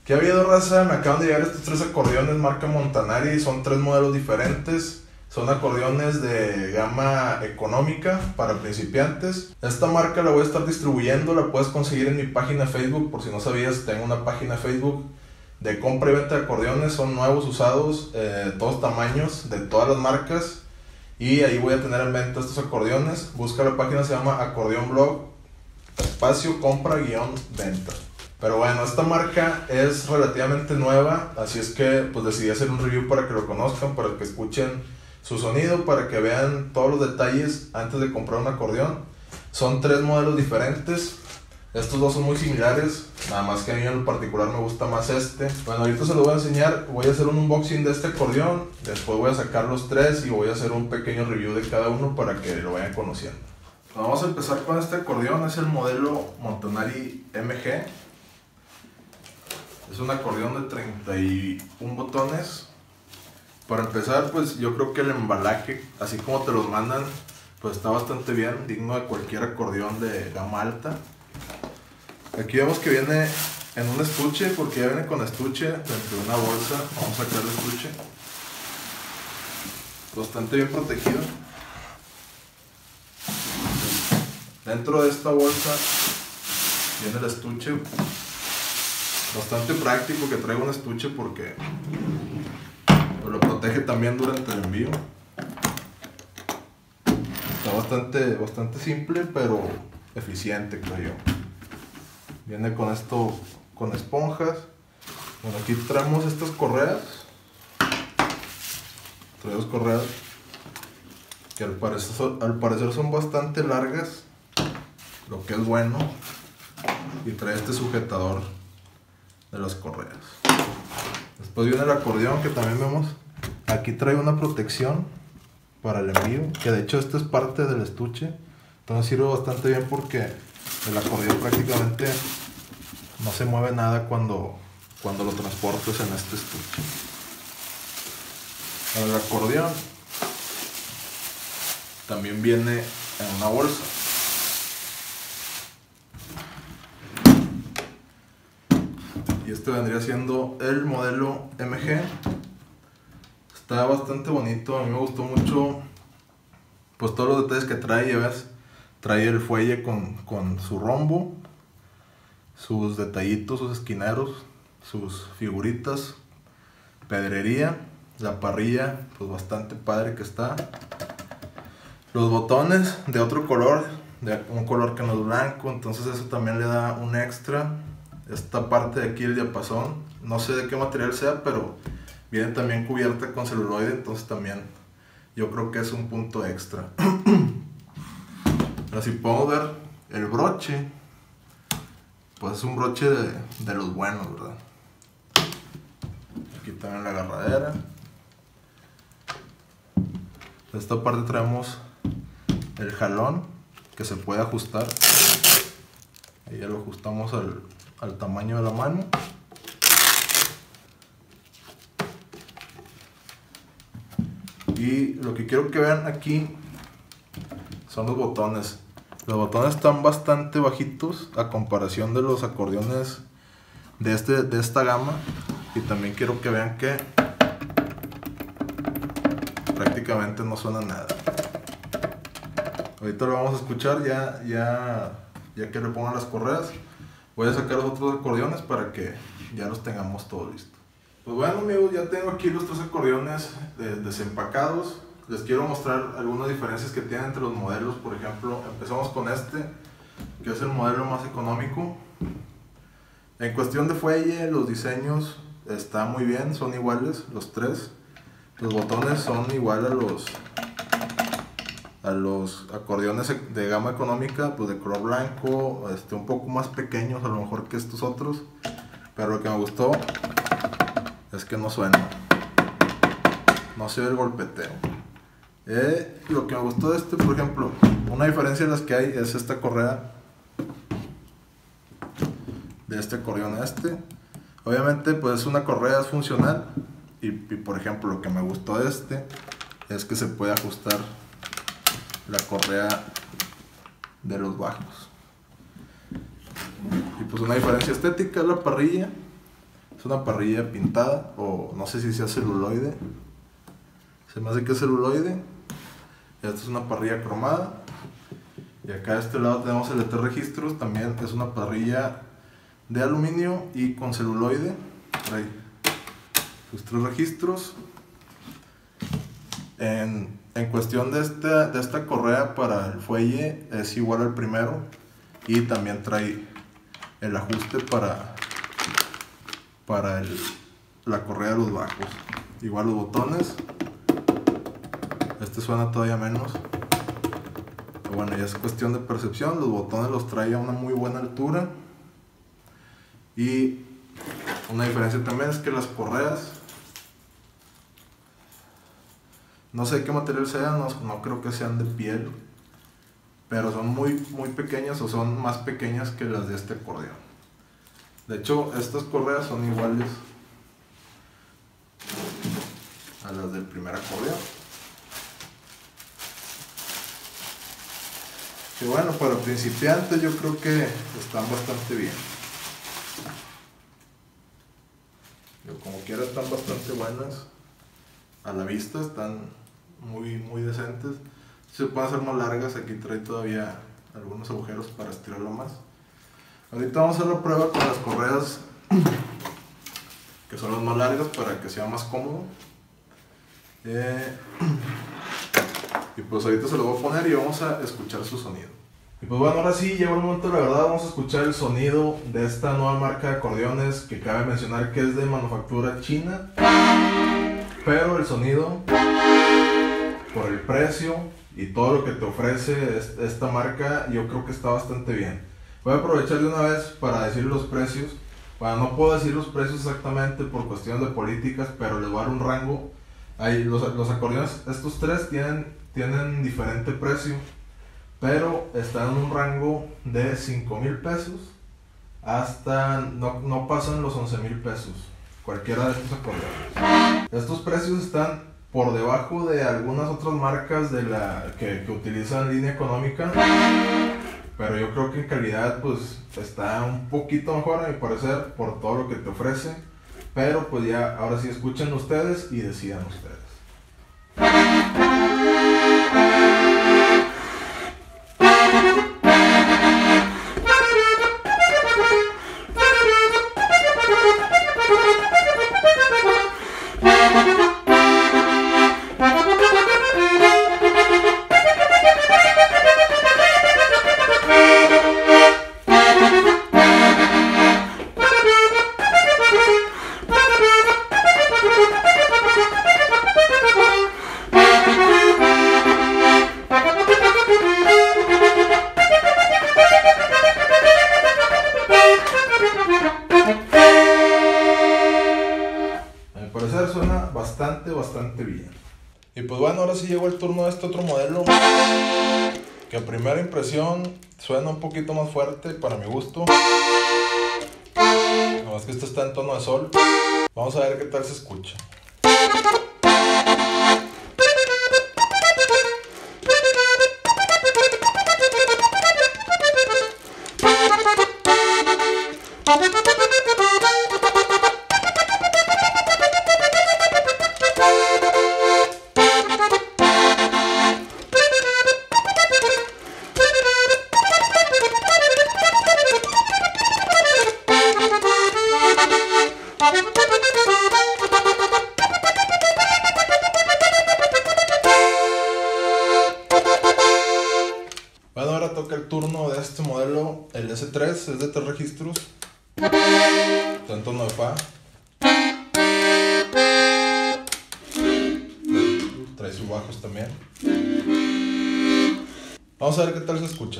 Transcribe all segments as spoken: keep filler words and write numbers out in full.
¿Qué ha habido, raza? Me acaban de llegar estos tres acordeones marca Montanari. Son tres modelos diferentes. Son acordeones de gama económica para principiantes. Esta marca la voy a estar distribuyendo. La puedes conseguir en mi página de Facebook. Por si no sabías, tengo una página de Facebook de compra y venta de acordeones. Son nuevos, usados, eh, de todos tamaños, de todas las marcas. Y ahí voy a tener en venta estos acordeones. Busca la página, se llama Acordeón Blog, espacio compra guión venta. Pero bueno, esta marca es relativamente nueva, así es que pues decidí hacer un review para que lo conozcan, para que escuchen su sonido, para que vean todos los detalles antes de comprar un acordeón. Son tres modelos diferentes, estos dos son muy similares, nada más que a mí en lo particular me gusta más este. Bueno, ahorita se lo voy a enseñar, voy a hacer un unboxing de este acordeón, después voy a sacar los tres y voy a hacer un pequeño review de cada uno para que lo vayan conociendo. Vamos a empezar con este acordeón, es el modelo Montanari M G. Es un acordeón de treinta y uno botones. Para empezar, pues yo creo que el embalaje, así como te los mandan, pues está bastante bien, digno de cualquier acordeón de gama alta. Aquí vemos que viene en un estuche, porque ya viene con estuche dentro de una bolsa. Vamos a sacar el estuche. Bastante bien protegido. Dentro de esta bolsa viene el estuche. Bastante práctico que traiga un estuche porque lo protege también durante el envío. Está bastante, bastante simple pero eficiente, creo yo. Viene con esto, con esponjas. Bueno, aquí traemos estas correas. Trae dos correas que al parecer, son, al parecer son bastante largas, lo que es bueno. Y trae este sujetador de las correas. Después viene el acordeón, que también vemos. Aquí trae una protección para el envío, que de hecho esto es parte del estuche. Entonces sirve bastante bien porque el acordeón prácticamente no se mueve nada cuando, cuando lo transportes en este estuche. El acordeón también viene en una bolsa. Y este vendría siendo el modelo M G. Está bastante bonito, a mí me gustó mucho pues todos los detalles que trae. Ya ves, trae el fuelle con, con su rombo, sus detallitos, sus esquineros, sus figuritas, pedrería, la parrilla pues bastante padre que está. Los botones de otro color, de un color que no es blanco, entonces eso también le da un extra. Esta parte de aquí, el diapasón, no sé de qué material sea, pero viene también cubierta con celuloide, entonces también yo creo que es un punto extra. Pero si podemos ver el broche, pues es un broche de, de los buenos, ¿verdad? Aquí también la agarradera. De esta parte traemos el jalón que se puede ajustar. Ahí ya lo ajustamos al al tamaño de la mano. Y lo que quiero que vean aquí son los botones. Los botones están bastante bajitos a comparación de los acordeones de, este, de esta gama. Y también quiero que vean que prácticamente no suena nada. Ahorita lo vamos a escuchar ya, ya, ya que le pongan las correas. Voy a sacar los otros acordeones para que ya los tengamos todos listos. Pues bueno, amigos, ya tengo aquí los tres acordeones desempacados. Les quiero mostrar algunas diferencias que tienen entre los modelos. Por ejemplo, empezamos con este, que es el modelo más económico. En cuestión de fuelle, los diseños están muy bien, son iguales los tres. Los botones son igual a los a los acordeones de gama económica, pues de color blanco, este, un poco más pequeños a lo mejor que estos otros, pero lo que me gustó es que no suena, no se ve el golpeteo. Eh, lo que me gustó de este, por ejemplo, una diferencia de las que hay es esta correa de este acordeón a este. Obviamente pues es una correa, es funcional, y, y por ejemplo lo que me gustó de este es que se puede ajustar la correa de los bajos. Y pues una diferencia estética, la parrilla Es una parrilla pintada, o no sé si sea celuloide. Se me hace que es celuloide. Esta es una parrilla cromada. Y acá de este lado tenemos el de tres registros. También es una parrilla de aluminio y con celuloide. Trae sus tres registros. En, en cuestión de esta, de esta correa para el fuelle es igual al primero. Y también trae el ajuste para, para el, la correa de los bajos. Igual los botones. Este suena todavía menos. Pero bueno, ya es cuestión de percepción. Los botones los trae a una muy buena altura. Y una diferencia también es que las correas, no sé qué material sean, no, no creo que sean de piel, pero son muy, muy pequeñas o son más pequeñas que las de este acordeón. De hecho, estas correas son iguales a las del primer acordeón. Y bueno, para principiantes yo creo que están bastante bien. Yo, como quiera, están bastante buenas. A la vista están muy, muy decentes. Se pueden hacer más largas. Aquí trae todavía algunos agujeros para estirarlo más. Ahorita vamos a hacer la prueba con las correas que son las más largas para que sea más cómodo. Eh, y pues ahorita se lo voy a poner y vamos a escuchar su sonido. Y pues bueno, ahora sí llegó el momento de la verdad. Vamos a escuchar el sonido de esta nueva marca de acordeones, que cabe mencionar que es de manufactura china, pero el sonido, por el precio y todo lo que te ofrece esta marca, yo creo que está bastante bien. Voy a aprovechar de una vez para decir los precios. Bueno, no puedo decir los precios exactamente por cuestiones de políticas, pero les voy a dar un rango. Ahí, los, los acordeones, estos tres tienen, tienen diferente precio, pero están en un rango de cinco mil pesos hasta, no, no pasan los once mil pesos, cualquiera de estos acordeones. Estos precios están por debajo de algunas otras marcas de la, que, que utilizan línea económica, pero yo creo que en calidad pues está un poquito mejor a mi parecer por todo lo que te ofrece. Pero pues ya, ahora sí escuchen ustedes y decidan ustedes. Suena bastante, bastante bien. Y pues bueno, ahora sí llegó el turno de este otro modelo, que a primera impresión suena un poquito más fuerte para mi gusto. Nada más que este está en tono de sol. Vamos a ver qué tal se escucha. Bueno, ahora toca el turno de este modelo, el ese tres, es de tres registros, está en tono de fa, trae sus bajos también. Vamos a ver qué tal se escucha.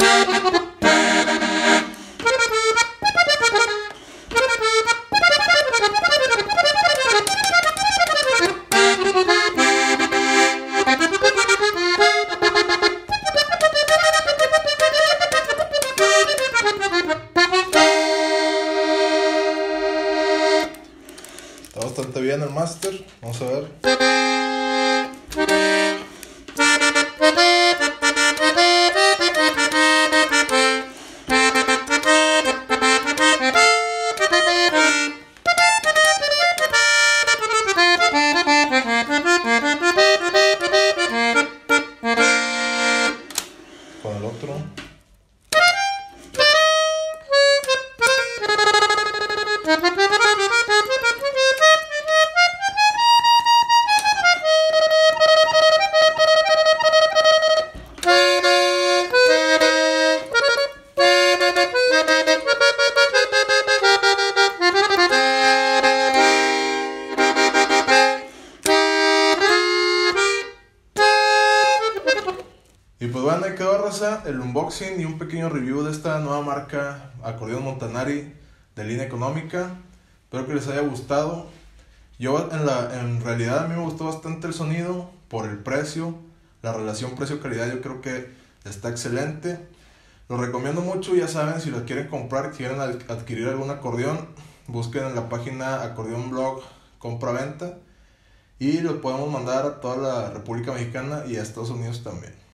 Está bastante bien el máster, vamos a ver. Y pues bueno, ahí quedó, raza, el unboxing y un pequeño review de esta nueva marca acordeón Montanari de línea económica. Espero que les haya gustado. Yo en, la, en realidad a mí me gustó bastante el sonido por el precio. La relación precio-calidad yo creo que está excelente. Lo recomiendo mucho, ya saben, si lo quieren comprar, quieren adquirir algún acordeón, busquen en la página Acordeón Blog Compra-Venta y lo podemos mandar a toda la República Mexicana y a Estados Unidos también.